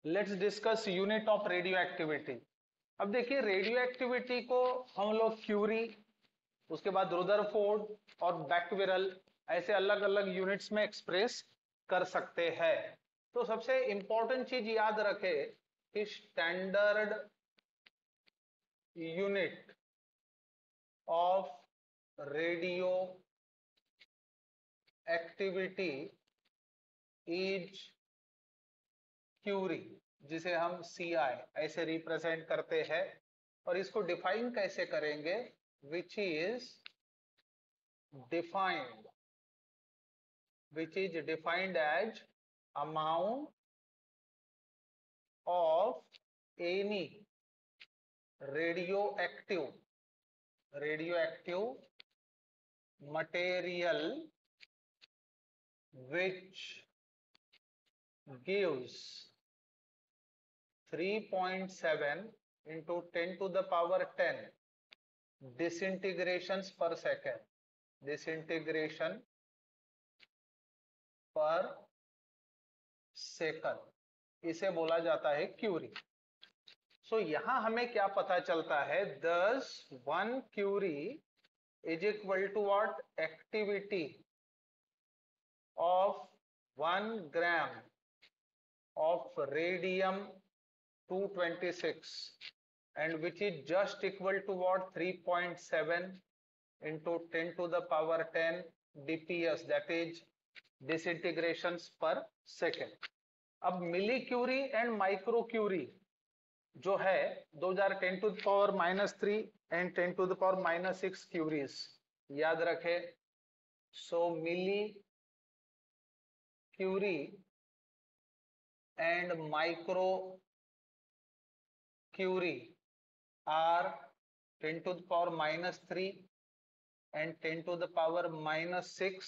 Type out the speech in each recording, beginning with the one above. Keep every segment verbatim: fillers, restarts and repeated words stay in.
Let's discuss unit of radioactivity. अब देखिए, radio activity को हम लोग क्यूरी, उसके बाद रुदरफोर्ड और बैक्विरल ऐसे अलग अलग यूनिट्स में एक्सप्रेस कर सकते हैं। तो सबसे इंपॉर्टेंट चीज याद रखे कि standard unit of radioactivity is curie, जिसे हम सी आई ऐसे रिप्रेजेंट करते हैं। और इसको डिफाइन कैसे करेंगे? Which is defined which is defined as amount of any radioactive radioactive material which gives three point seven into ten to the power ten disintegrations per second disintegration per second, इसे बोला जाता है Curie. सो so, यहां हमें क्या पता चलता है? दस one curie is equal to what? Activity of one gram of radium two twenty six and which is just equal to what? three point seven into ten to the power ten D P S, that is disintegrations per second। अब milli curie and micro curie जो है दो हज़ार ten to the power minus three and ten to the power minus six curies याद रखे। So milli curie and micro curie are ten to the power minus three and ten to the power minus six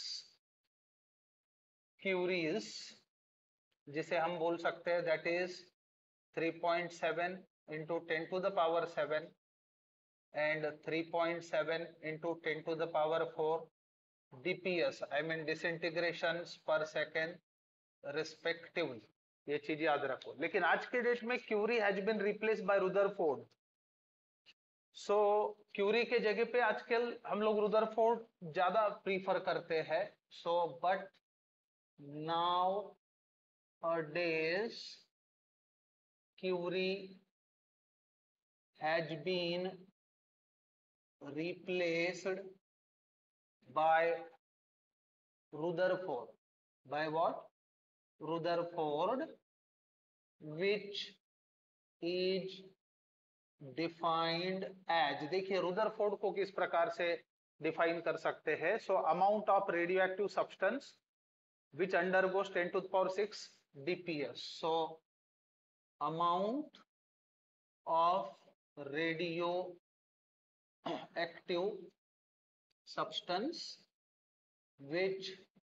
curies, जिसे हम बोल सकते हैं that is three point seven into ten to the power seven and three point seven into ten to the power four D P S, I mean disintegrations per second respectively। ये चीज याद रखो। लेकिन आज के डेट में curie has been replaced by Rutherford. So so, curie के जगह पे आजकल हम लोग रुदरफोर्ड ज्यादा प्रीफर करते हैं। So but nowadays curie has been replaced by Rutherford. By what? Rutherford, which is defined as, देखिए रुदरफोर्ड को किस प्रकार से डिफाइन कर सकते हैं? So amount of radioactive substance which undergoes ten to the power six DPS. So amount of radioactive substance which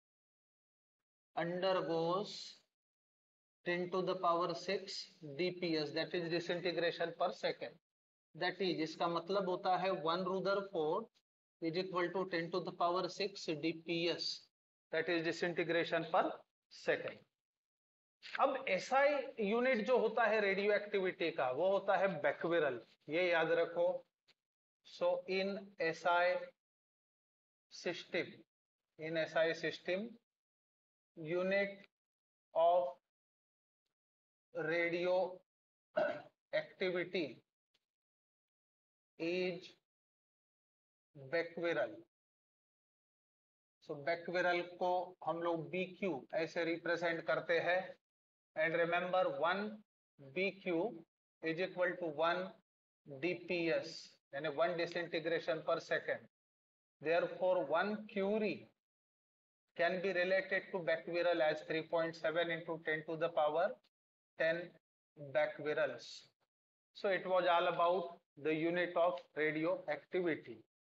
undergoes ten to the power six D P S, that is disintegration per second। that is, इसका मतलब होता है one Rutherford is equal to ten to the power six D P S, that is disintegration per second। अब SI unit जो होता है radio activity का वो होता है बैक्विरल, ये याद रखो। So in SI system in SI system unit of radioactivity is becquerel. So becquerel को हम लोग बी क्यू ऐसे रिप्रेजेंट करते हैं। And remember one B q is equal to one DPS, यानी one disintegration per second. Therefore one curie can be related to becquerel as three point seven into ten to the power ten becquerels। So it was all about the unit of radioactivity।